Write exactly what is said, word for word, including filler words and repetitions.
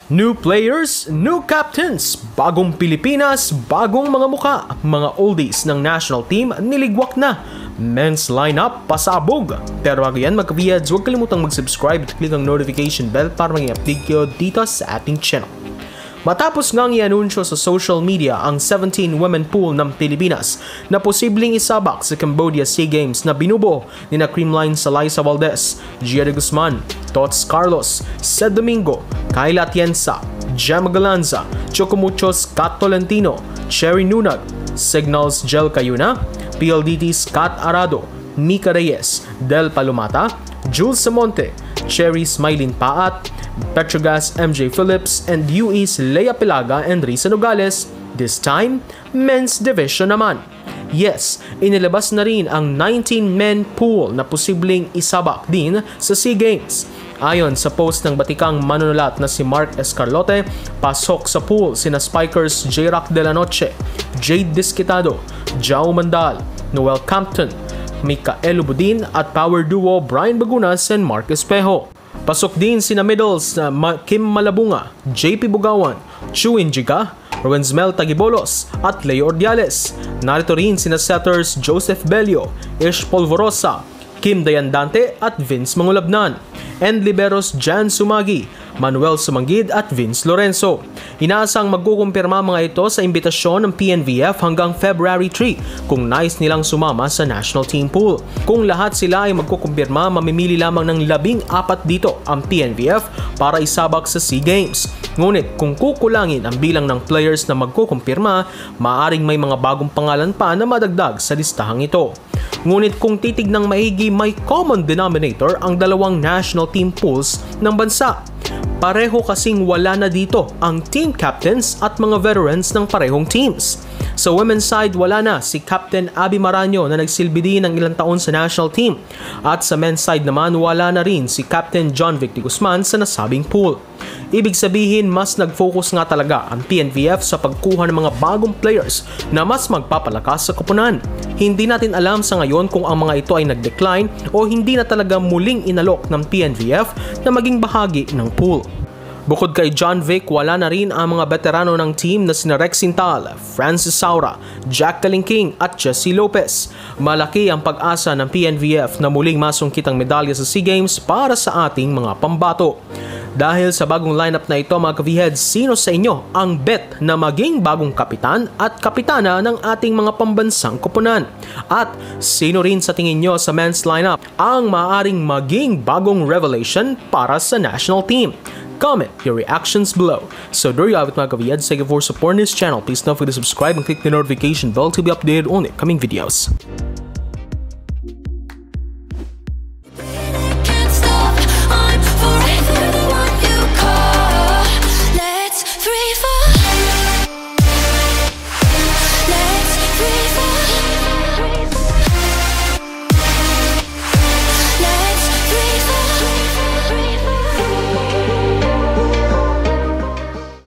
New players, new captains, bagong Pilipinas, bagong mga muka, mga oldies ng national team niligwak na. Men's lineup pasabog. Pero bago yan mga kaviyads, huwag kalimutang mag-subscribe at click ang notification bell para maging update kayo dito sa ating channel. Matapos ngang i-anunsyo sa social media ang seventeen women pool ng Pilipinas na posibleng isabak sa Cambodia SEA Games na binubuo ni na Creamline Salaisa Valdez, Gia de Guzman, Tots Carlos, Sed Domingo, Kayla Atienza, Gemma Galanza, Chocomuchos Kat Tolentino, Cherry Nunag, Signals Jel Cayuna, P L D T Scott Arado, Mika Reyes, Del Palomata, Jules Samonte, Cherry Smilin Paat, Petrogas M J Phillips, and U E's Lea Pilaga and Risa Nogales. This time, men's division naman. Yes, inilabas na rin ang nineteen men pool na posibleng isabak din sa SEA Games. Ayon sa post ng batikang manunulat na si Mark Escarlote, pasok sa pool sina Spikers J-Rock de la Noche, Jade Disquitado, Jao Mandal, Noel Campton, Mikael Ubudin at power duo Brian Bagunas and Mark Espejo. Pasok din sina middles na Kim Malabunga, J P Bugawan, Chuin Jiga, Rowenzmel Tagibolos at Leo Ordiales. Narito rin sina setters Joseph Bello, Ish Polvorosa, Kim Dayandante at Vince Mangulabnan. And liberos Jan Sumagi, Manuel Sumanggid at Vince Lorenzo. Inaasang magkukumpirma mga ito sa imbitasyon ng P N V F hanggang February three kung nais nilang sumama sa national team pool. Kung lahat sila ay magkukumpirma, mamimili lamang ng labing apat dito ang P N V F para isabak sa SEA Games. Ngunit kung kukulangin ang bilang ng players na magkukumpirma, maaring may mga bagong pangalan pa na madagdag sa listahang ito. Ngunit kung titignang maigi, may common denominator ang dalawang national team pools ng bansa. Pareho kasing wala na dito ang team captains at mga veterans ng parehong teams. Sa women's side, wala na si Captain Abby Maraño na nagsilbi din ng ilang taon sa national team. At sa men's side naman, wala na rin si Captain John Vic de Guzman sa nasabing pool. Ibig sabihin, mas nag-focus nga talaga ang P N V F sa pagkuha ng mga bagong players na mas magpapalakas sa koponan. Hindi natin alam sa ngayon kung ang mga ito ay nag-decline o hindi na talaga muling inalok ng P N V F na maging bahagi ng pool. Bukod kay John Vic, wala na rin ang mga veterano ng team na sina Rex Sintal, Francis Saura, Jack Kalingking at Jesse Lopez. Malaki ang pag-asa ng P N V F na muling masungkit ang medalya sa SEA Games para sa ating mga pambato. Dahil sa bagong lineup na ito mga kaviheads, sino sa inyo ang bet na maging bagong kapitan at kapitana ng ating mga pambansang koponan? At sino rin sa tingin nyo sa men's lineup ang maaaring maging bagong revelation para sa national team? Comment your reactions below. So there you have it mga kaviheads. Thank you for supporting this channel. Please don't forget to subscribe and click the notification bell to be updated on the coming videos.